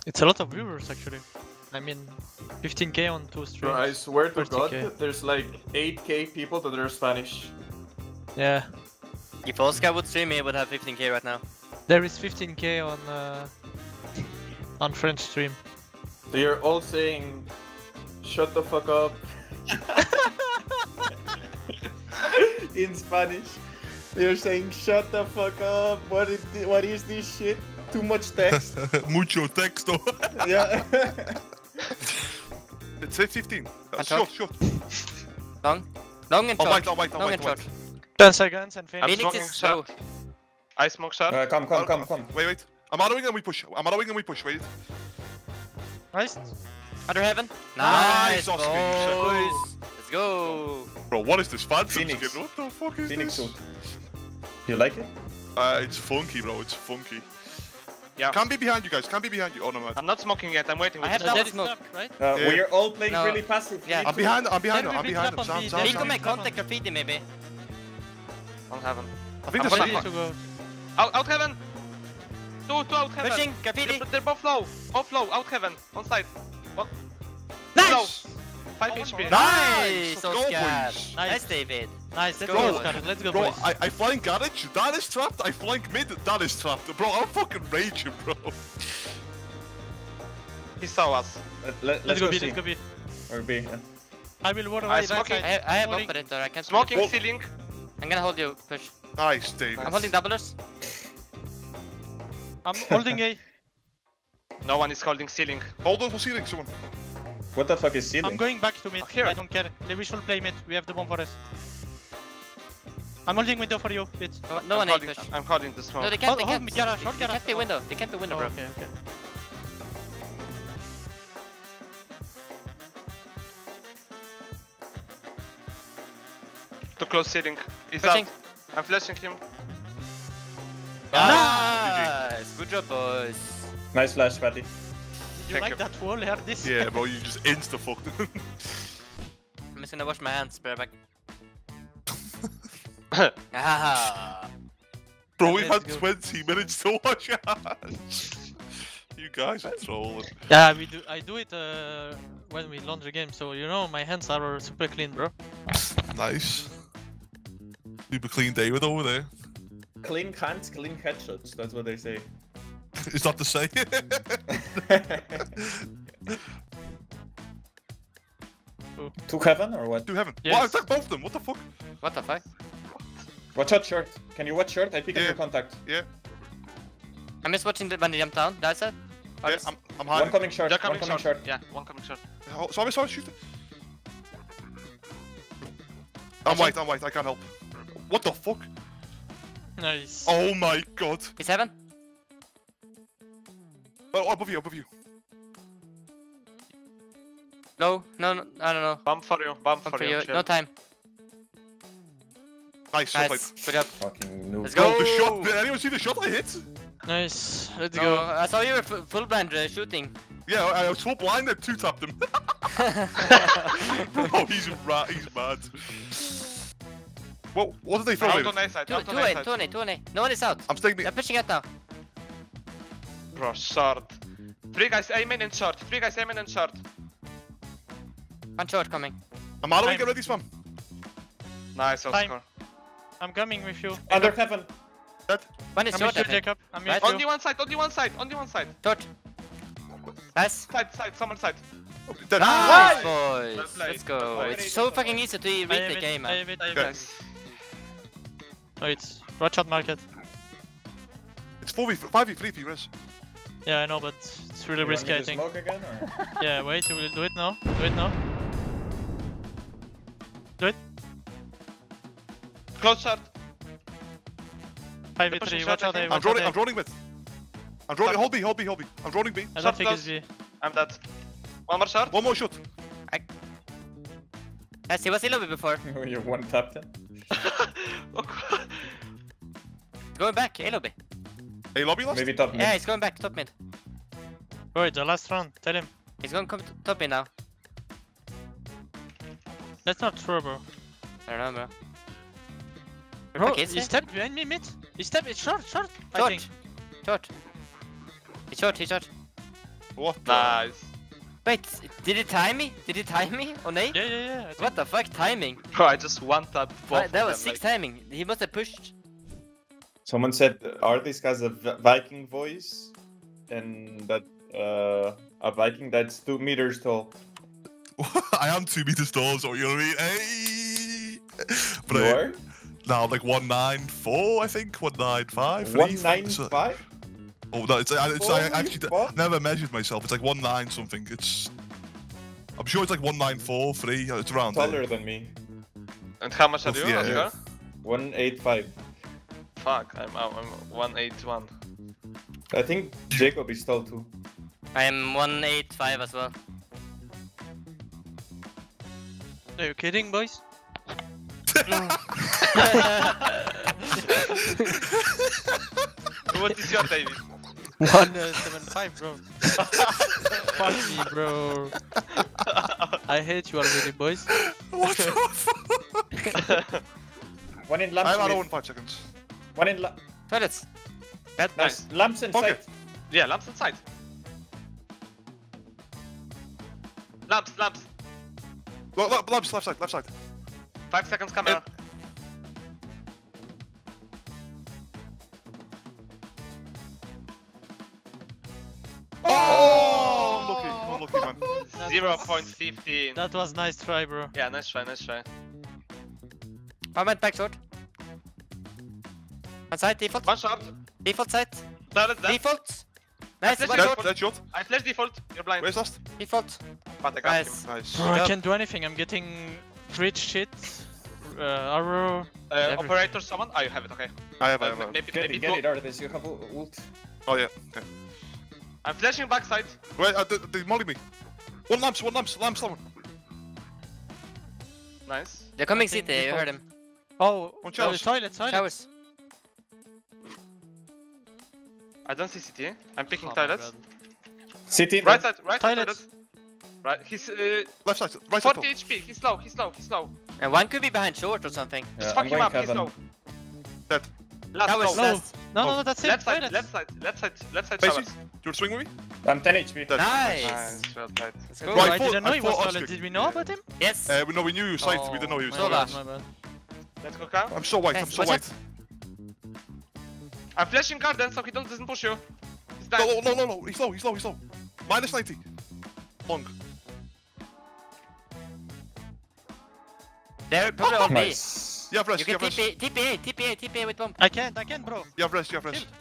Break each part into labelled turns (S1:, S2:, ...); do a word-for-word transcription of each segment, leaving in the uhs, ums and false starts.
S1: It's a lot of viewers actually. I mean, fifteen K on two streams.
S2: Bro, I swear to God,
S1: thirty K.
S2: there's like eight K people that are Spanish.
S1: Yeah.
S3: If Oscar would stream, he would have fifteen K right now.
S1: There is fifteen K on uh, on French stream.
S2: They are all saying, "Shut the fuck up." In Spanish, they are saying, "Shut the fuck up." What is thi- what is this shit? Too much text.
S4: Mucho texto.
S2: Yeah.
S4: It's fifteen. Uh,
S3: And
S4: short,
S3: short.
S4: short.
S3: Long, long and
S4: Oh,
S3: short.
S4: wait, oh, wait, oh,
S3: long
S4: wait,
S3: and
S4: wait.
S3: short.
S1: ten seconds and finish.
S5: I'm
S3: Phoenix
S5: smoking
S3: is slow.
S5: short. I smoke short.
S2: Uh, come, come, come, come.
S4: Wait, wait. I'm arrowing and we push. I'm arrowing and we push. Wait.
S1: Nice.
S3: Under heaven.
S4: Nice,
S3: Nice,
S4: Oscar, you
S3: boys. Let's go.
S4: Bro, what is this fancy
S2: Phoenix.
S4: skin? What the fuck is
S2: Phoenix
S4: this?
S2: suit. You like it?
S4: Uh, it's funky, bro. It's funky.
S5: Yeah.
S4: Can't be behind you guys. Can't be behind you. Oh no, man.
S5: I'm not smoking yet. I'm waiting.
S3: I
S5: With
S3: have
S5: the
S3: double
S1: That is
S3: smoke.
S1: stuck, right?
S2: Uh,
S4: Yeah.
S2: We are all playing
S3: No.
S2: really passive.
S3: Yeah.
S4: I'm behind. I'm behind
S1: Can
S4: him. I'm
S1: we
S4: behind him.
S1: pick up
S4: Sam,
S1: on
S4: Sam,
S1: B?
S3: He
S4: Sam.
S3: can make
S1: Come on.
S3: contact graffiti maybe.
S5: on heaven.
S4: I think
S5: I'm
S4: this
S5: ready
S4: is
S1: to go.
S5: Out, out heaven. Two, two out heaven.
S3: Pushing graffiti.
S5: They're, they're both low. Both low. Out heaven. On side. One.
S3: Nice.
S5: Low. Five H P.
S3: Nice,
S4: Let's go,
S3: Oscar.
S4: boys.
S3: Nice, David.
S1: Nice. Let's
S3: go.
S1: go, Oscar. Let's go,
S4: Bro,
S1: boys.
S4: I, I flank garage. That is trapped. I flank mid. That is trapped. Bro, I'm fucking raging, bro.
S5: He saw us.
S2: Let, let,
S1: Let's go B.
S2: C.
S1: Let's go B.
S2: Or B. Yeah.
S1: I will water
S5: I
S1: right
S5: smoking.
S1: side.
S3: I, I have
S1: Holding.
S3: operator. I can't.
S5: Smoking
S4: Hold-
S5: ceiling.
S3: I'm gonna hold you. Push.
S4: Nice, Dave.
S3: I'm holding doublers.
S1: I'm holding A.
S5: No one is holding ceiling.
S4: Hold on for ceiling, someone.
S2: What the fuck is ceiling?
S1: I'm going back to mid.
S5: Here.
S1: I don't care. We should play mid. We have the bomb for us. I'm holding window for you. Bit.
S3: No, no
S5: I'm
S3: one A
S5: holding,
S3: push.
S5: I'm holding the smoke.
S3: No, they can't.
S1: Hold-
S3: They
S1: hold
S3: can't.
S1: me, garage, hold
S3: They
S1: garage.
S3: can't be window. They can't be window,
S1: Oh,
S3: bro.
S1: okay, okay.
S5: Too close ceiling. He's
S3: Pushing.
S5: out. I'm flashing him.
S3: Nice. Good job, boys.
S2: Nice flash, Patty.
S1: Did you
S5: Thank
S1: like
S5: you.
S1: that wall, Ardiis?
S4: Yeah, bro, you just insta fucked him.
S3: I'm just gonna wash my hands, bear back. Ah.
S4: Bro, we've
S1: Let's
S4: had
S1: go.
S4: twenty minutes to wash your hands. You guys are trolling.
S1: Yeah, we do. I do it uh, when we launch a game, so you know my hands are super clean, bro.
S4: Nice. Super clean David over there.
S2: Clean hands, clean headshots. That's what they say.
S4: Is that to say?
S2: To heaven or what?
S4: Do heaven.
S1: Yes.
S4: What? I attacked both of them. What the fuck?
S3: What the fuck?
S2: Watch out short. Can you watch short? I pick up
S4: Yeah.
S2: your contact.
S4: Yeah.
S3: I'm just watching the, when they jump down. That's it.
S4: Yeah, I'm, I'm
S2: One
S4: hiding.
S2: coming short.
S5: They're
S2: One
S5: coming
S2: coming
S5: short.
S2: short.
S5: Yeah, one coming short.
S4: Oh, sorry, sorry, shoot it. I'm white, I'm white, I can't help. What the fuck?
S1: Nice.
S4: Oh my god.
S3: He's heaven.
S4: Oh, above you, above you.
S3: No, no, no, I don't know.
S5: Bump for you. Bump
S3: Come
S5: for,
S3: for
S5: you.
S3: you.
S5: chill.
S3: No time.
S4: Nice, well
S3: Nice.
S4: played.
S3: Good job.
S2: Fucking noob.
S3: Let's
S4: Bro,
S3: go.
S4: the shot, did anyone see the shot I hit?
S1: Nice. Let's
S3: No,
S1: go.
S3: I saw you were f full blind uh, shooting.
S4: Yeah, I, I was so blind I two-tapped him. Bro, he's ra he's mad. What, what did they throw
S5: Out
S4: David?
S5: on A side.
S3: Two,
S5: Out
S3: two
S5: on A
S3: A,
S5: side.
S3: two on A, two on A. No one is out.
S4: I'm staying
S3: They're
S4: the...
S3: pushing out now.
S5: Bro, short. Three guys aiming in short. Three guys aiming in short.
S3: One short coming.
S4: I'm out of
S1: Time.
S4: get ready, spam.
S5: Nice,
S1: Time.
S5: Oscar.
S1: I'm coming with you.
S2: Under heaven.
S3: One is
S1: I'm
S3: short,
S1: with
S3: I
S1: you,
S3: think.
S1: Jacob. I'm
S3: Right.
S1: with
S5: Only
S1: you.
S5: one side. Only one side. Only one side.
S3: Short. Nice.
S5: Side, side. Someone side.
S4: Dead.
S3: Nice,
S5: Well
S3: boys.
S5: played.
S3: Let's go.
S5: Well played.
S3: It's so fucking easy to
S1: I
S3: read
S1: have
S3: the
S1: it,
S3: game,
S1: I
S3: man.
S1: have it, I have
S4: Okay.
S1: it.
S5: Nice.
S1: Wait. Watch out market.
S4: It's four v five v three, P-Res.
S1: Yeah, I know, but it's really
S2: You want
S1: risky,
S2: me
S1: I
S2: to
S1: think.
S2: smoke again or?
S1: Yeah, wait. You will do it now. Do it now. Do it.
S5: Close short.
S1: five v
S5: pushing
S1: three.
S5: shot,
S1: Watch
S5: I
S1: out,
S5: think.
S1: A.
S4: I'm
S1: Watch out,
S4: droning,
S1: A.
S4: I'm droning with. I'm droning,
S5: Stop.
S4: hold B, hold B, hold B. I'm droning B.
S1: I
S5: Short
S1: don't think
S5: close.
S1: it's B.
S5: I'm dead. One more short.
S4: One more shot.
S3: Yes, he was in lobby before.
S2: You're one tapped in.
S3: Going back, A lobby.
S4: Hey, lobby last?
S2: Maybe top mid.
S3: Yeah, he's going back, top mid.
S1: Wait, the last round. Tell him.
S3: He's going to come to top mid now.
S1: That's not true, bro.
S3: I don't know, bro.
S1: Bro,
S3: Okay,
S1: he
S3: sir.
S1: stepped behind me mid. He stepped. It's short, short. I
S3: Short.
S1: think.
S3: Short. He's short, he's short.
S4: What the?
S5: Nice.
S3: Wait, did he time me? Did he time me on A?
S1: Yeah, yeah, yeah. I think.
S3: What the fuck, timing?
S5: Bro, I just one tapped both
S3: That,
S5: of
S3: that was
S5: them,
S3: six
S5: like-
S3: timing. He must have pushed.
S2: Someone said Ardiis has a v- Viking voice, and that uh, a Viking that's two meters tall.
S4: I am two meters tall, so you know what I mean? Hey! But
S2: You
S4: I,
S2: are
S4: now like one nine four, I think. one nine five.
S2: one nine five.
S4: Oh no, it's, I- it's I
S2: Holy
S4: actually
S2: fuck.
S4: never measured myself. It's like one nine something. It's I'm sure it's like one nine four three. It's around
S2: Taller
S4: there.
S2: than me.
S5: And how much are you,
S4: Yeah.
S5: Oscar?
S2: one eight five.
S5: Fuck, I'm I'm one eight one.
S2: I think Jacob is tall too.
S3: I am one eight five as well.
S1: Are you kidding, boys?
S5: What is your David?
S1: One uh, seven five, bro. Fuck me, bro. I hate you already, boys.
S4: What the fuck?
S2: One in
S4: I have
S2: lamps.
S4: one
S2: with-
S4: five seconds.
S2: One in la
S3: Toilets.
S5: That
S2: nice.
S5: nice.
S2: Lamps inside.
S4: Okay.
S5: Yeah, lamps inside. Lamps, lamps.
S4: Look, look, left, left side, left side.
S5: Five seconds camera.
S4: Oh, unlucky, unlucky man.
S5: Zero point fifteen.
S1: That was nice try, bro.
S5: Yeah, nice try, nice try.
S3: I went back short. One side, default.
S5: One shot.
S3: Default side.
S5: Toilet dead.
S3: Default. Nice,
S5: That's
S3: one
S5: it.
S3: short.
S4: Dead, dead shot.
S5: I flash default. You're blind.
S4: Where's last?
S3: Default.
S5: But I got
S3: Nice.
S5: him.
S4: Nice.
S1: Bro, I
S3: Yep.
S1: can't do anything. I'm getting bridge shit, uh, arrow.
S5: Uh,
S1: Everything.
S5: operator, someone. Oh, you have it. Okay.
S4: I have, I
S5: Uh,
S4: have. I have.
S5: maybe,
S2: Get
S5: maybe
S2: it, get
S5: go-
S2: it, Ardiis. You have ult.
S4: Oh yeah. Okay.
S5: I'm flashing backside.
S4: Wait, uh, they, they molly me. One lamps, one lamps, lamps, someone.
S5: Nice.
S3: They're coming
S1: I think
S3: city, you
S1: default.
S3: heard him.
S1: Oh,
S4: One
S1: uh,
S4: showers.
S1: toilet, toilet.
S3: Showers.
S5: I don't see C T. I'm picking
S1: Oh my
S5: toilets.
S1: God.
S2: City.
S5: Right side, right side.
S1: Toilets.
S5: Toilet. Right. He's uh,
S4: Left side, right side.
S5: forty H P. He's low. He's low. He's low.
S3: And one could be behind short or something.
S2: Yeah,
S5: Just
S2: I'm
S5: fuck him
S2: going
S5: up. He's
S2: heaven.
S5: low.
S4: Dead.
S5: Last
S3: Showers
S5: low.
S1: No.
S3: last.
S1: No, no,
S4: Oh.
S1: no, that's it.
S5: Left side,
S1: toilet.
S5: left side, left side, left side, left side.
S4: Basic.
S5: Showers.
S4: Do you want to swing with me?
S2: I'm ten H P.
S4: Dead.
S3: Nice.
S5: Nice. Well played.
S3: Let's
S1: Bro,
S3: go.
S4: Right,
S1: I
S4: thought-
S1: didn't know
S4: I
S1: he was
S4: thought
S1: toilet.
S4: Oscar-
S1: Did we know about him?
S3: Yes.
S4: Uh, we know we knew you side, we didn't know he was
S1: my
S3: So
S4: toilet.
S1: bad, my bad.
S5: Let's go, Cal.
S4: I'm so white, I'm
S3: Nice,
S4: so
S3: watch
S4: white.
S5: I'm flashing garden so he don't, doesn't push you. He's dead.
S4: No, no, no, no, he's low, he's low, he's low. Minus ninety. Bonk.
S3: They're probably on B.
S2: Nice.
S4: You have rest,
S3: You
S4: you
S3: can
S4: have rest.
S3: T P, T P A, T P A, T P A with bomb.
S1: I can't, I can't, bro.
S4: You have rest, you have rest.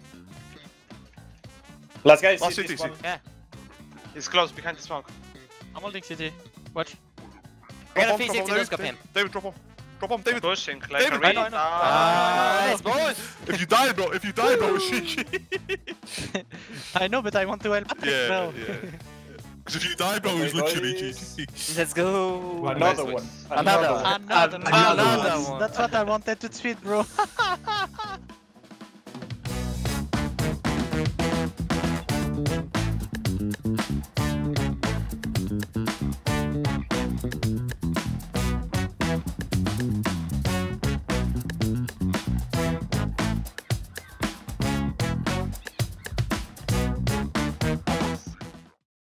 S2: Last guy.
S4: Last
S2: City.
S4: city,
S2: One.
S3: Yeah.
S5: He's close behind the smoke.
S1: I'm holding C T. Watch.
S3: I got a
S4: Drop
S3: three
S4: bomb,
S3: sixty
S4: drop
S3: no scope
S4: bomb,
S3: him.
S4: David, drop bomb. Drop bomb, David.
S5: Pushing like
S4: David,
S5: a
S4: I know, I
S5: retard.
S1: know.
S3: Nice, boys.
S4: If you die, bro, if you die, bro, she.
S1: I know, but I want to help.
S4: Yeah,
S1: No.
S4: yeah. Because if you die, bro, he's
S2: Okay,
S4: literally
S2: guys.
S4: G G.
S3: Let's go.
S2: Another
S5: Nice,
S2: one.
S5: nice.
S3: Another
S2: Another
S3: one.
S2: one.
S1: Another,
S3: Another
S1: that's,
S3: one.
S1: that's what I wanted to tweet, bro.